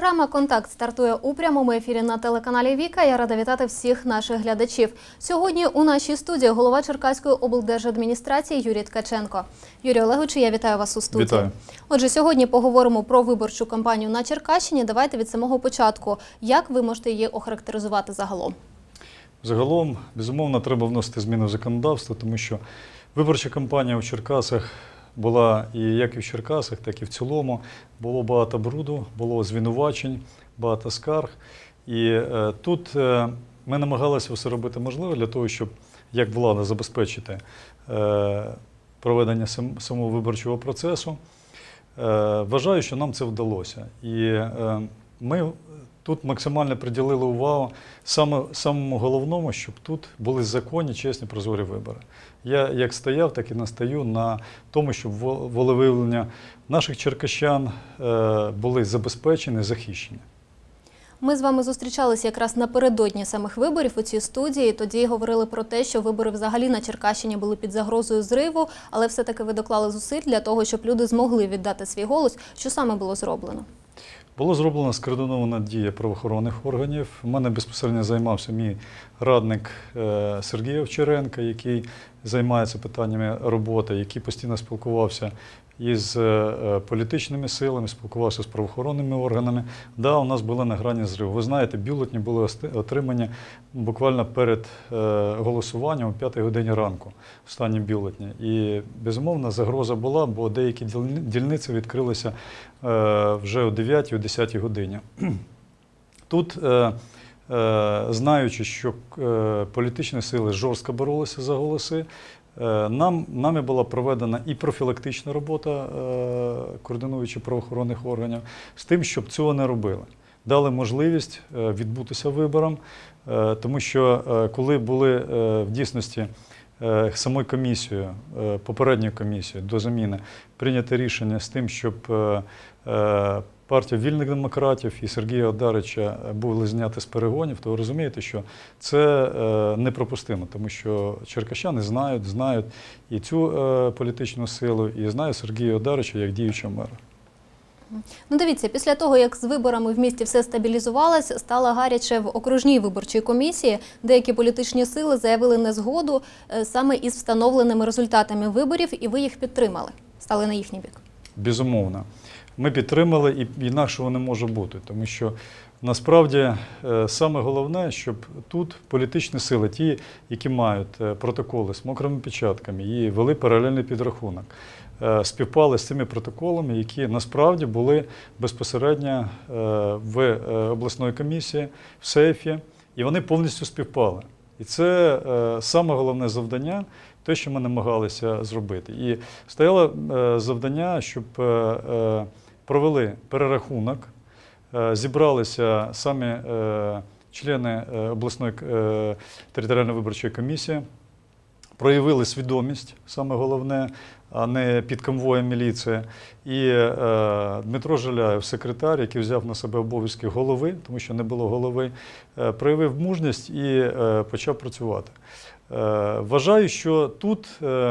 Програма «Контакт» стартує у прямому ефірі на телеканалі «Віка». Я рада вітати всіх наших глядачів. Сьогодні у нашій студії голова Черкаської облдержадміністрації Юрій Ткаченко. Юрій Олегович, я вітаю вас у студії. Вітаю. Отже, сьогодні поговоримо про виборчу кампанію на Черкащині. Давайте від самого початку. Як ви можете її охарактеризувати загалом? Загалом, безумовно, треба вносити зміни в законодавство, тому що виборча кампанія у Черкасах була і як і в Черкасах, так і в цілому. Було багато бруду, було звинувачень, багато скарг. І тут ми намагалися все робити можливе для того, щоб, як влада, забезпечити проведення самого виборчого процесу. Вважаю, що нам це вдалося. І ми тут максимально приділили увагу самому головному, щоб тут були законні, чесні, прозорі вибори. Я як стояв, так і настаю на тому, щоб волевиявлення наших черкащан були забезпечені, захищені. Ми з вами зустрічалися якраз напередодні самих виборів у цій студії. Тоді говорили про те, що вибори взагалі на Черкащині були під загрозою зриву, але все-таки ви доклали зусиль для того, щоб люди змогли віддати свій голос. Що саме було зроблено? Було зроблена скоординована дія правоохоронних органів. У мене безпосередньо займався мій радник Сергій Овчаренко, який займається питаннями роботи, який постійно спілкувався із політичними силами, спілкувався з правоохоронними органами. Да, у нас були на грані зриву. Ви знаєте, бюлетені були отримані буквально перед голосуванням о 5 годині ранку, останні бюлетені. І, безумовно, загроза була, бо деякі дільниці відкрилися вже о 9 о 10 годині. Тут, знаючи, що політичні сили жорстко боролися за голоси, нами була проведена і профілактична робота координуючих правоохоронних органів з тим, щоб цього не робили. Дали можливість відбутися виборам, тому що коли були в дійсності самою комісією, попередньою комісією до заміни прийнято рішення з тим, щоб партія вільних демократів і Сергія Одарича були зняті з перегонів, то ви розумієте, що це неприпустимо, тому що черкащани знають і цю політичну силу, і знають Сергія Одарича як діючого мера. Ну, дивіться, після того, як з виборами в місті все стабілізувалось, стало гаряче в окружній виборчій комісії. Деякі політичні сили заявили незгоду саме із встановленими результатами виборів, і ви їх підтримали, стали на їхній бік. Безумовно. Ми підтримали, і інакшого не може бути, тому що насправді саме головне, щоб тут політичні сили, ті, які мають протоколи з мокрими печатками і вели паралельний підрахунок, співпали з цими протоколами, які насправді були безпосередньо в обласної комісії, в сейфі, і вони повністю співпали. І це саме головне завдання, те, що ми намагалися зробити. І стояло завдання, щоб провели перерахунок, зібралися самі члени обласної територіальної виборчої комісії, проявили свідомість, саме головне, а не під конвоєм міліції. І Дмитро Жиляєв, секретар, який взяв на себе обов'язки голови, тому що не було голови, проявив мужність і почав працювати. Вважаю, що тут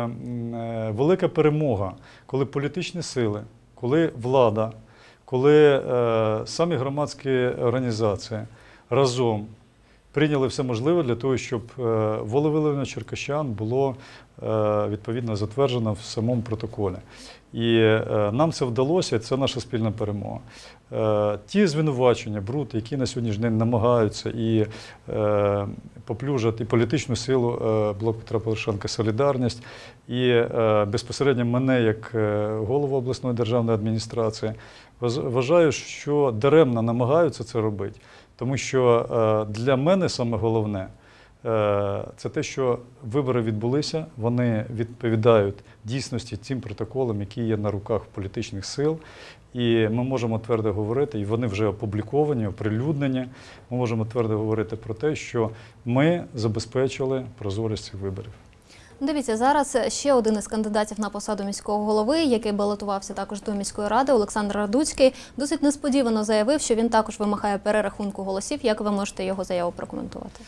велика перемога, коли політичні сили, коли влада, коли самі громадські організації разом прийняли все можливе для того, щоб волевиявлення черкащан було відповідно затверджено в самому протоколі. І нам це вдалося, це наша спільна перемога. Ті звинувачення, бруд, які на сьогоднішній день намагаються і поплюжать і політичну силу Блок Петра Порошенка «Солідарність», і безпосередньо мене як голову обласної державної адміністрації, вважаю, що даремно намагаються це робити. Тому що для мене саме головне – це те, що вибори відбулися, вони відповідають дійсності цим протоколам, які є на руках політичних сил. І ми можемо твердо говорити, і вони вже опубліковані, оприлюднені, ми можемо твердо говорити про те, що ми забезпечили прозорість цих виборів. Дивіться, зараз ще один із кандидатів на посаду міського голови, який балотувався також до міської ради, Олександр Радуцький, досить несподівано заявив, що він також вимагає перерахунку голосів. Як ви можете його заяву прокоментувати?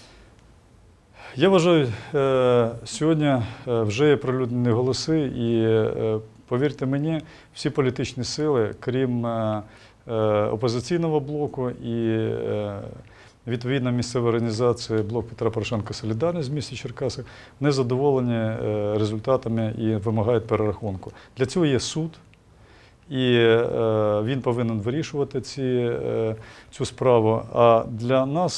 Я вважаю, сьогодні вже є оприлюднені голоси, і повірте мені, всі політичні сили, крім опозиційного блоку і відповідна місцева організація «Блок Петра Порошенка Солідарність» в місті Черкасах не задоволені результатами і вимагають перерахунку. Для цього є суд, і він повинен вирішувати цю справу. А для нас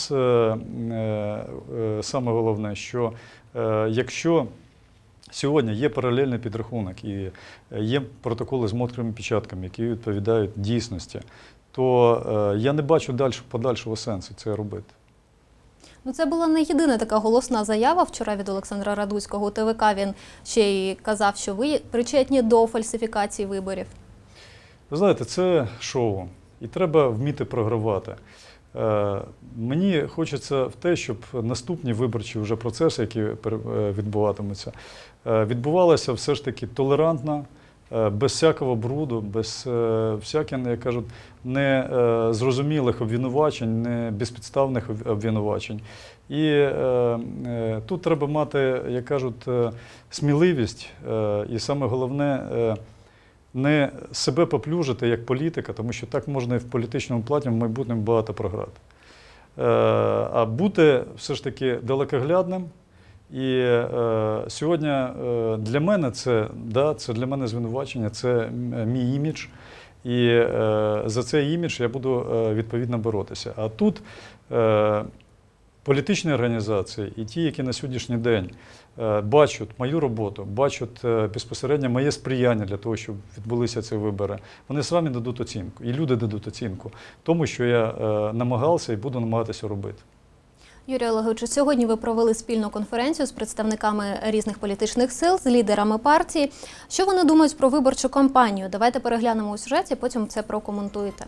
саме головне, що якщо сьогодні є паралельний підрахунок і є протоколи з мокрими печатками, які відповідають дійсності, то я не бачу подальшого сенсу це робити. Ну, це була не єдина така голосна заява вчора від Олександра Радуцького. У ТВК він ще й казав, що ви причетні до фальсифікації виборів. Ви знаєте, це шоу, і треба вміти програвати. Мені хочеться в те, щоб наступні виборчі вже процеси, які відбуватимуться, відбувалися все ж таки толерантно, без всякого бруду, без всяких, як кажуть, незрозумілих обвинувачень, не безпідставних обвинувачень. І тут треба мати, як кажуть, сміливість і саме головне не себе поплюжити як політика, тому що так можна і в політичному плані в майбутньому багато програти. А бути все ж таки далекоглядним. І сьогодні для мене це для мене звинувачення, це мій імідж. І за цей імідж я буду відповідно боротися. А тут політичні організації і ті, які на сьогоднішній день бачать мою роботу, бачать безпосередньо моє сприяння для того, щоб відбулися ці вибори, вони самі дадуть оцінку, і люди дадуть оцінку тому, що я намагався і буду намагатися робити. Юрій Олегович, сьогодні ви провели спільну конференцію з представниками різних політичних сил, з лідерами партії. Що вони думають про виборчу кампанію? Давайте переглянемо у сюжеті, потім це прокоментуєте.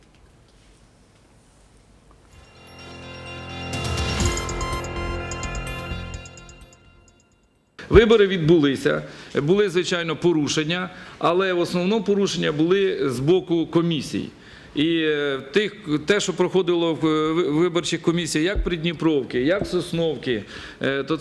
Вибори відбулися, були, звичайно, порушення, але в основному порушення були з боку комісій. І те, що проходило в виборчих комісіях, як Придніпровки, як Сосновки, то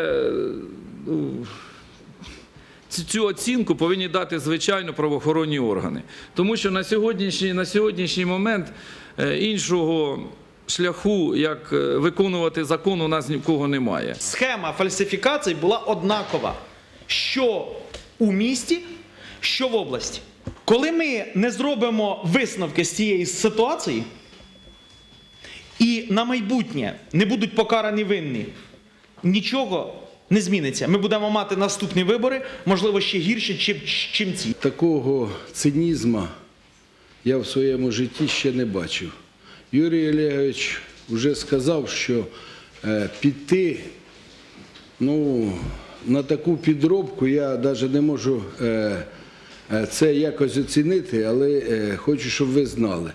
цю оцінку повинні дати, звичайно, правоохоронні органи. Тому що на сьогоднішній момент іншого шляху, як виконувати закон, у нас ні в кого немає. Схема фальсифікацій була однакова, що у місті, що в області. Коли ми не зробимо висновки з цієї ситуації і на майбутнє не будуть покарані винні, нічого не зміниться. Ми будемо мати наступні вибори, можливо, ще гірші, чим ці. Такого цинізму я в своєму житті ще не бачив. Юрій Олегович вже сказав, що піти на таку підробку я навіть не можу це якось оцінити, але хочу, щоб ви знали.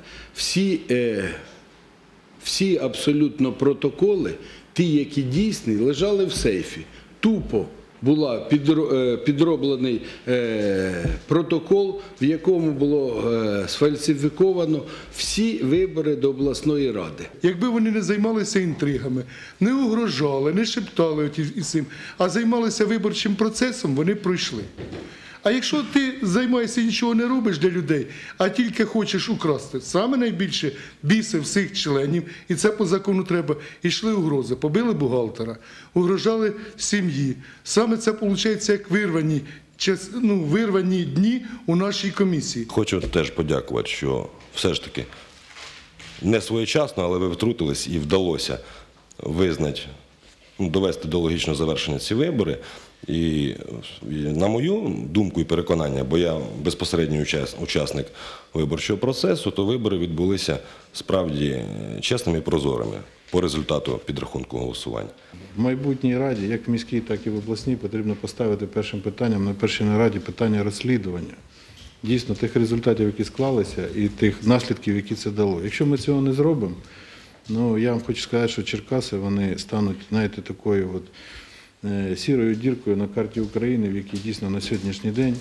Всі абсолютно протоколи, ті, які дійсні, лежали в сейфі. Тупо був підроблений протокол, в якому було сфальсифіковано всі вибори до обласної ради. Якби вони не займалися інтригами, не угрожали, не шептали із цим, а займалися виборчим процесом, вони пройшли. А якщо ти займаєшся і нічого не робиш для людей, а тільки хочеш украсти, саме найбільше біси всіх членів, і це по закону треба, йшли угрози, побили бухгалтера, угрожали сім'ї. Саме це виходить як вирвані дні у нашій комісії. Хочу теж подякувати, що все ж таки не своєчасно, але ви втрутились і вдалося визнати, довести до логічного завершення ці вибори. І на мою думку і переконання, бо я безпосередній учасник виборчого процесу, то вибори відбулися справді чесними і прозорими по результату підрахунку голосування. В майбутній раді, як в міській, так і в обласній, потрібно поставити першим питанням на першій нараді питання розслідування. Дійсно, тих результатів, які склалися, і тих наслідків, які це дало. Якщо ми цього не зробимо, я вам хочу сказати, що Черкаси, вони стануть, знаєте, такою сірою діркою на карті України, в якій дійсно на сьогоднішній день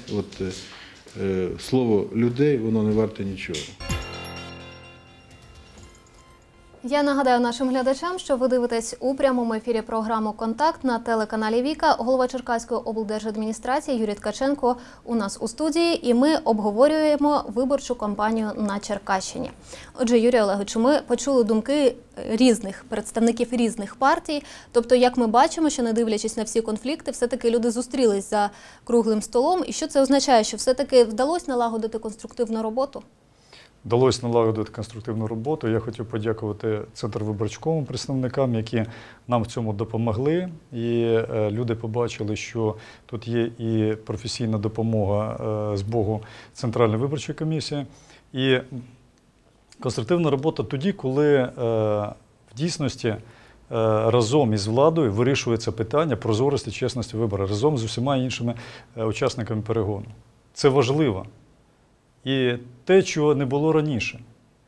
слово людей, воно не варте нічого. Я нагадаю нашим глядачам, що ви дивитесь у прямому ефірі програму «Контакт» на телеканалі «Віка». Голова Черкаської облдержадміністрації Юрій Ткаченко у нас у студії, і ми обговорюємо виборчу кампанію на Черкащині. Отже, Юрій Олеговичу, ми почули думки різних представників різних партій. Тобто, як ми бачимо, що не дивлячись на всі конфлікти, все-таки люди зустрілись за круглим столом. І що це означає? Що все-таки вдалося налагодити конструктивну роботу? Вдалося налагодити конструктивну роботу. Я хотів подякувати Центрвиборчкому представникам, які нам в цьому допомогли. І люди побачили, що тут є і професійна допомога з боку Центральної виборчої комісії. І конструктивна робота тоді, коли в дійсності разом із владою вирішується питання прозорості, чесності виборів, разом з усіма іншими учасниками перегону. Це важливо. І те, чого не було раніше.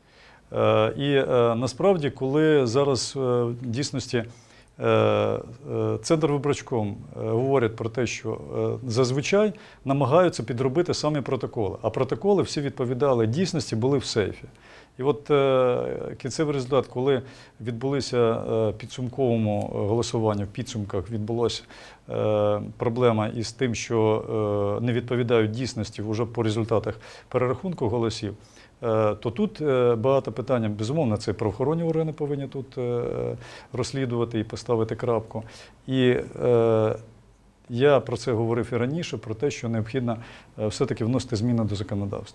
І насправді, коли зараз в дійсності Центрвиборчком говорять про те, що зазвичай намагаються підробити самі протоколи, а протоколи всі відповідали дійсності, були в сейфі. І от кінцевий результат, коли відбулися підсумковому голосуванню, в підсумках відбулася проблема із тим, що не відповідають дійсності вже по результатах перерахунку голосів, то тут багато питань, безумовно, це правоохоронні органи повинні тут розслідувати і поставити крапку. І я про це говорив і раніше, про те, що необхідно все-таки вносити зміни до законодавства.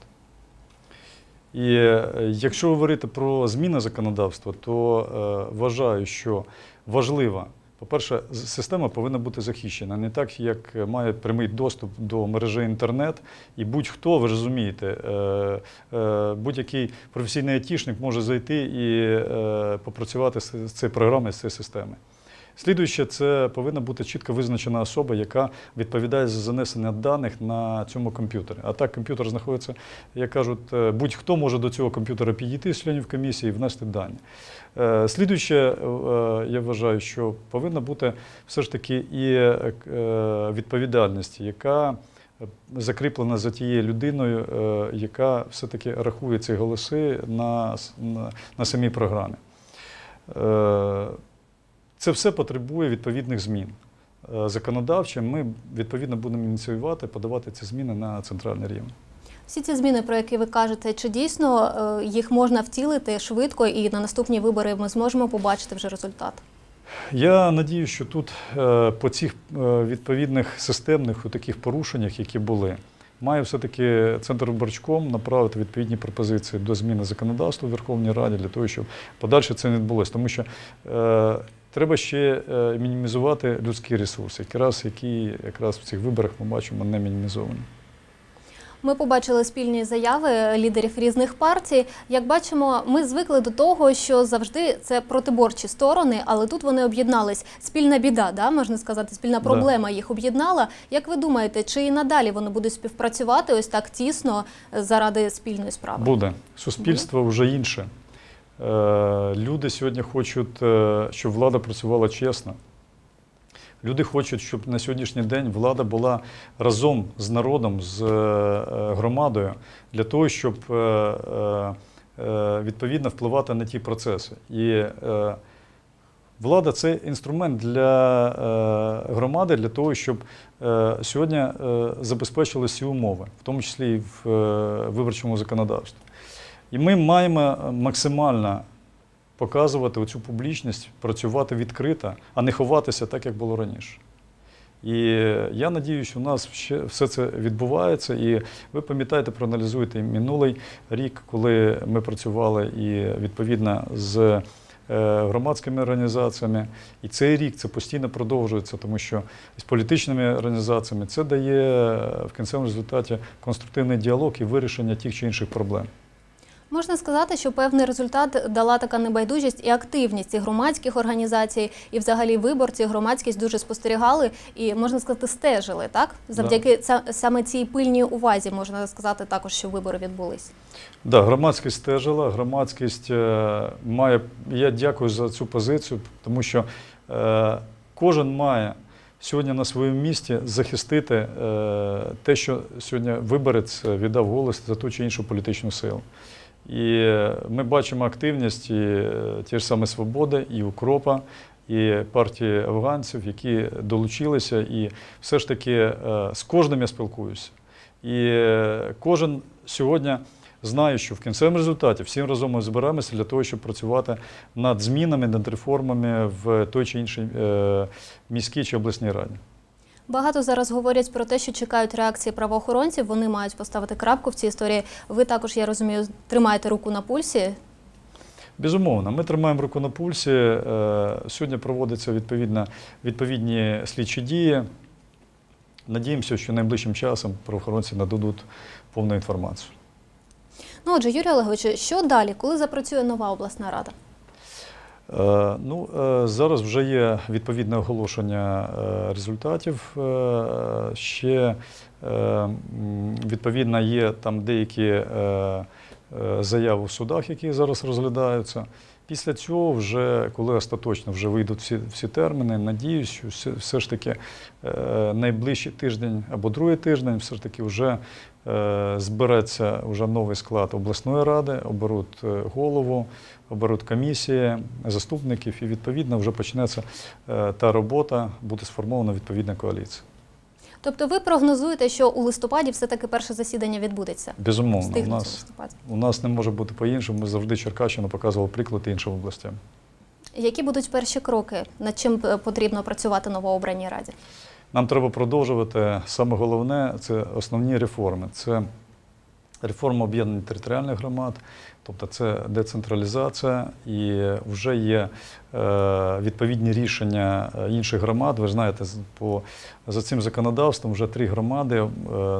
І якщо говорити про зміни законодавства, то вважаю, що важливо, по-перше, система повинна бути захищена. Не так, як має прямий доступ до мережі інтернет, і будь-хто, ви розумієте, будь-який професійний айтішник може зайти і попрацювати з цією програмою, з цією системою. Слідуюче, це повинна бути чітко визначена особа, яка відповідає за занесення даних на цьому комп'ютері. А так комп'ютер знаходиться, як кажуть, будь-хто може до цього комп'ютера підійти з членів комісії і внести дані. Слідуюче, я вважаю, що повинна бути все ж таки і відповідальність, яка закріплена за тією людиною, яка все-таки рахує ці голоси на самій програмі. Це все потребує відповідних змін законодавчих. Ми, відповідно, будемо ініціювати, подавати ці зміни на центральний рівень. Всі ці зміни, про які ви кажете, чи дійсно їх можна втілити швидко і на наступні вибори ми зможемо побачити вже результат? Я надію, що тут по цих відповідних системних таких порушеннях, які були, має все-таки Центрвиборчком направити відповідні пропозиції до зміни законодавства в Верховній Раді, для того, щоб подальше це не відбулося. Тому що треба ще мінімізувати людські ресурси, які якраз в цих виборах ми бачимо не мінімізовані. Ми побачили спільні заяви лідерів різних партій. Як бачимо, ми звикли до того, що завжди це протиборчі сторони, але тут вони об'єднались. Спільна біда, да, можна сказати, спільна проблема їх об'єднала. Як ви думаєте, чи і надалі вони будуть співпрацювати ось так тісно заради спільної справи? Буде. Суспільство вже інше. Люди сьогодні хочуть, щоб влада працювала чесно. Люди хочуть, щоб на сьогоднішній день влада була разом з народом, з громадою, для того, щоб відповідно впливати на ті процеси. І влада – це інструмент для громади, для того, щоб сьогодні забезпечили всі умови, в тому числі і в виборчому законодавстві. І ми маємо максимально показувати оцю публічність, працювати відкрито, а не ховатися так, як було раніше. І я сподіваюся, що у нас все це відбувається. І ви пам'ятаєте, проаналізуєте минулий рік, коли ми працювали і відповідно з громадськими організаціями. І цей рік це постійно продовжується, тому що з політичними організаціями це дає в кінцевому результаті конструктивний діалог і вирішення тих чи інших проблем. Можна сказати, що певний результат дала така небайдужість і активність і громадських організацій, і взагалі виборці, громадськість дуже спостерігали і, можна сказати, стежили, так? Завдяки саме цій пильній увазі, можна сказати також, що вибори відбулись. Так, громадськість стежила, громадськість має, я дякую за цю позицію, тому що кожен має сьогодні на своєму місці захистити те, що сьогодні виборець віддав голос за ту чи іншу політичну силу. І ми бачимо активність і ті ж самі «Свободи», і «Укропа», і партії афганців, які долучилися. І все ж таки з кожним я спілкуюся. І кожен сьогодні знає, що в кінцевому результаті всім разом ми збираємося для того, щоб працювати над змінами, над реформами в той чи іншій міській чи обласній раді. Багато зараз говорять про те, що чекають реакції правоохоронців, вони мають поставити крапку в цій історії. Ви також, я розумію, тримаєте руку на пульсі. Безумовно, ми тримаємо руку на пульсі. Сьогодні проводяться відповідні слідчі дії. Надіємося, що найближчим часом правоохоронці нададуть повну інформацію. Ну, отже, Юрій Олегович, що далі? Коли запрацює нова обласна рада? Зараз вже є відповідне оголошення результатів. Ще відповідно є там деякі заяви в судах, які зараз розглядаються. Після цього, вже, коли остаточно вже вийдуть всі терміни, надіюсь, що все ж таки найближчий тиждень або другий тиждень все ж таки вже збереться вже новий склад обласної ради, оберуть голову, оберуть комісії, заступників, і відповідно вже почнеться та робота, буде сформована відповідна коаліція. Тобто ви прогнозуєте, що у листопаді все-таки перше засідання відбудеться? Безумовно. У нас не може бути по-іншому. Ми завжди Черкащину показували приклад іншим областям. Які будуть перші кроки? Над чим потрібно працювати новообраній раді? Нам треба продовжувати. Саме головне – це основні реформи. Це реформа об'єднання територіальних громад, тобто це децентралізація, і вже є відповідні рішення інших громад. Ви знаєте, за цим законодавством вже 3 громади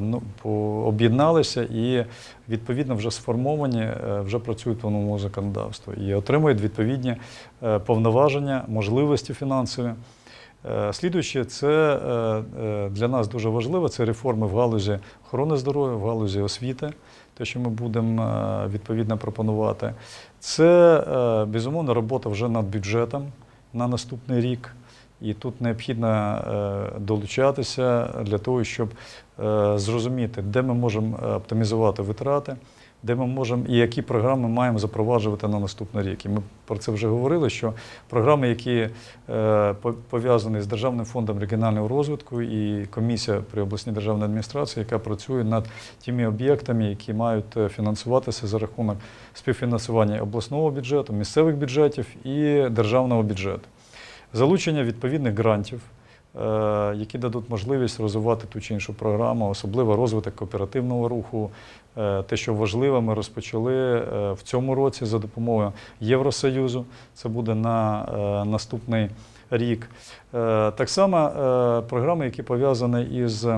об'єдналися і відповідно вже сформовані, вже працюють по новому законодавству і отримують відповідні повноваження, можливості фінансові. Слідуюче, це для нас дуже важливо, це реформи в галузі охорони здоров'я, в галузі освіти, те, що ми будемо відповідно пропонувати. Це, безумовно, робота вже над бюджетом на наступний рік. І тут необхідно долучатися для того, щоб зрозуміти, де ми можемо оптимізувати витрати, де ми можемо і які програми маємо запроваджувати на наступний рік. І ми про це вже говорили, що програми, які пов'язані з Державним фондом регіонального розвитку і комісія при обласній державній адміністрації, яка працює над тими об'єктами, які мають фінансуватися за рахунок співфінансування обласного бюджету, місцевих бюджетів і державного бюджету. Залучення відповідних грантів, які дадуть можливість розвивати ту чи іншу програму, особливо розвиток кооперативного руху. Те, що важливо, ми розпочали в цьому році за допомогою Євросоюзу. Це буде на наступний рік. Так само програми, які пов'язані із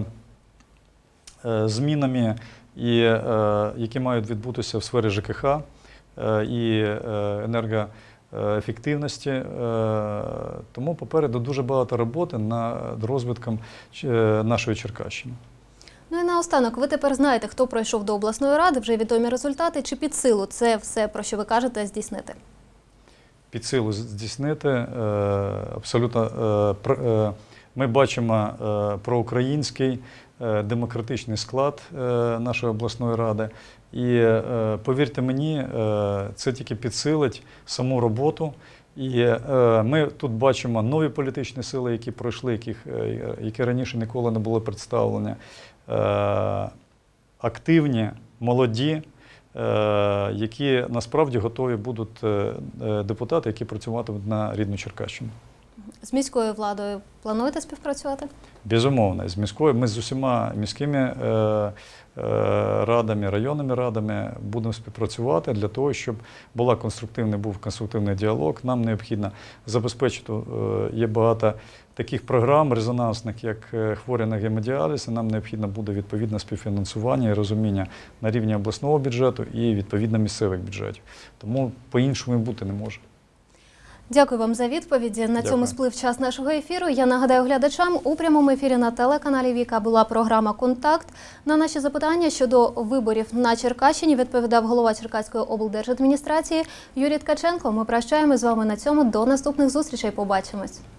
змінами, які мають відбутися в сфері ЖКХ і енергоефективності. Тому попереду дуже багато роботи над розвитком нашої Черкащини. Ну і наостанок, ви тепер знаєте, хто пройшов до обласної ради, вже відомі результати, чи під силу це все, про що ви кажете, здійснити? Під силу здійснити, абсолютно. Ми бачимо проукраїнський демократичний склад нашої обласної ради. І повірте мені, це тільки підсилить саму роботу. І ми тут бачимо нові політичні сили, які пройшли, які раніше ніколи не були представлені. Активні, молоді, які насправді готові будуть депутати, які працюватимуть на рідну Черкащину. З міською владою плануєте співпрацювати? Безумовно, з міською. Ми з усіма міськими радами, районними радами будемо співпрацювати для того, щоб був конструктивний діалог. Нам необхідно забезпечити, є багато таких програм резонансних, як хворі на гемодіаліз, і нам необхідно буде відповідне співфінансування і розуміння на рівні обласного бюджету і відповідно місцевих бюджетів. Тому по-іншому і бути не може. Дякую вам за відповіді. На цьому сплив час нашого ефіру. Я нагадаю глядачам, у прямому ефірі на телеканалі Віка була програма «Контакт». На наші запитання щодо виборів на Черкащині відповідав голова Черкаської облдержадміністрації Юрій Ткаченко. Ми прощаємось з вами на цьому. До наступних зустрічей. Побачимось.